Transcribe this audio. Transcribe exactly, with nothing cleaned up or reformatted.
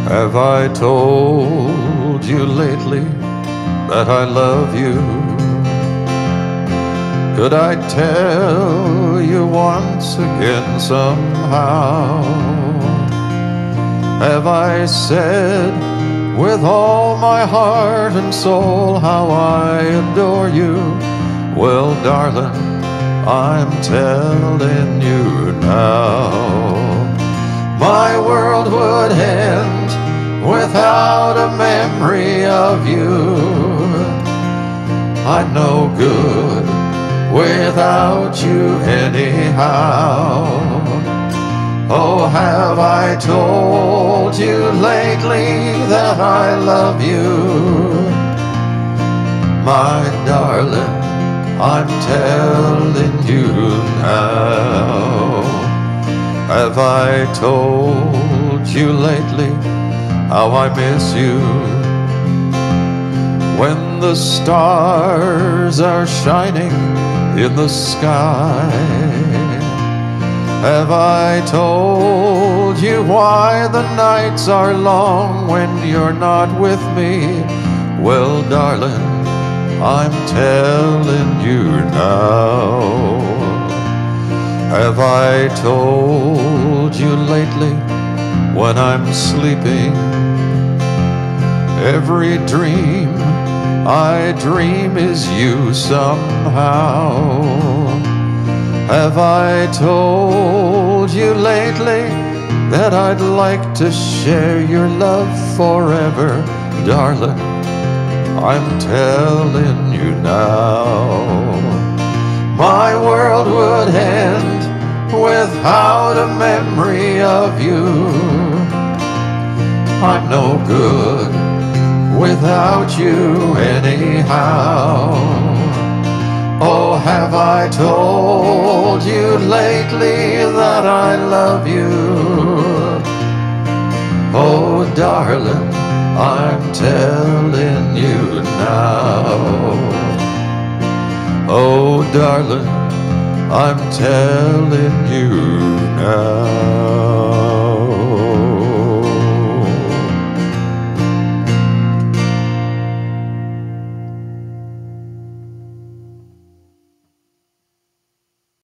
Have I told you lately that I love you? Could I tell you once again somehow? Have I said with all my heart and soul how I adore you? Well, darling, I'm telling you now. My world would end without a memory of you. I'm no good without you anyhow. Oh, have I told you lately that I love you? My darling, I'm telling you now. Have I told you lately how I miss you? When the stars are shining in the sky, have I told you why the nights are long when you're not with me? Well, darling, I'm telling you now. Have I told you lately when I'm sleeping, every dream I dream is you somehow? Have I told you lately that I'd like to share your love forever? Darling, I'm telling you now. My world would end without a memory of you. I'm no good without you anyhow. Oh, have I told you lately that I love you? Oh, darling, I'm telling you now. Oh, darling, I'm telling you now.